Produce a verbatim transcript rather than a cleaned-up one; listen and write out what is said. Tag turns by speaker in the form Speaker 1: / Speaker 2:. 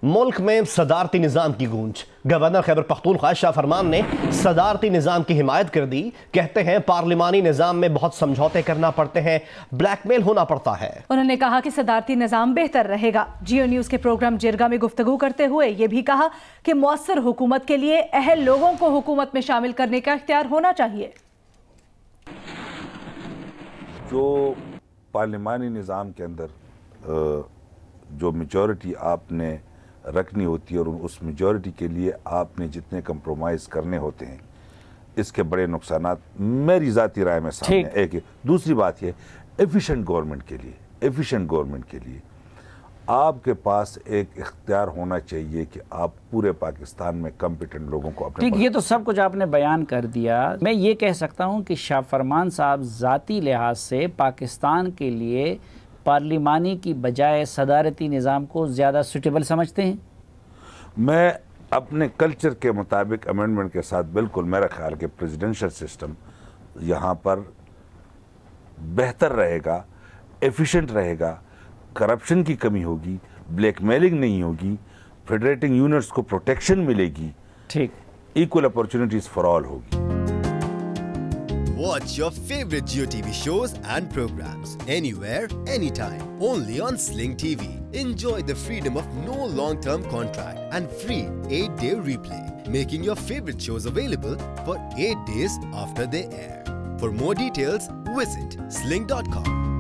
Speaker 1: ملک میں صدارتی نظام کی گونج۔ گورنر خیبر پختونخوا شاہ فرمان نے صدارتی نظام کی حمایت کر دی۔ کہتے ہیں پارلیمانی نظام میں بہت سمجھوتے کرنا پڑتے ہیں، بلیک میل ہونا پڑتا ہے۔
Speaker 2: انہوں نے کہا کہ صدارتی نظام بہتر رہے گا۔ جیو نیوز کے پروگرام جرگا میں گفتگو کرتے ہوئے یہ بھی کہا کہ مؤثر حکومت کے لیے اہل لوگوں کو حکومت میں شامل کرنے کا اختیار ہونا چاہیے۔
Speaker 3: جو پارلیمانی نظام کے اندر جو میجورٹی آپ نے رکھنی ہوتی ہے اور اس میجورٹی کے لیے آپ نے جتنے کمپرومائز کرنے ہوتے ہیں، اس کے بڑے نقصانات میری ذاتی رائے میں سامنے ایک ہے۔ دوسری بات یہ ایفیشنٹ گورنمنٹ کے لیے ایفیشنٹ گورنمنٹ کے لیے آپ کے پاس ایک اختیار ہونا چاہیے کہ آپ پورے پاکستان میں کمپیٹنٹ لوگوں کو اپنے
Speaker 4: ٹھیک، یہ تو سب کچھ آپ نے بیان کر دیا۔ میں یہ کہہ سکتا ہوں کہ شاہ فرمان صاحب ذاتی لحاظ سے پاکستان کے لیے پارلیمانی کی بجائے صدارتی نظام کو زیادہ سوٹیبل سمجھتے ہیں؟
Speaker 3: میں اپنے کلچر کے مطابق امینڈمنٹ کے ساتھ بالکل میرا خیال کہ پریزیڈنشل سسٹم یہاں پر بہتر رہے گا، ایفیشنٹ رہے گا، کرپشن کی کمی ہوگی، بلیک میلنگ نہیں ہوگی، فیڈریٹنگ یونٹس کو پروٹیکشن ملے گی،
Speaker 4: ٹھیک،
Speaker 3: ایکول اپورچونٹیز فار آل ہوگی۔
Speaker 5: Watch your favorite Jio T V shows and programs anywhere, anytime, only on Sling T V. Enjoy the freedom of no long-term contract and free eight day replay, making your favorite shows available for eight days after they air. For more details, visit sling dot com.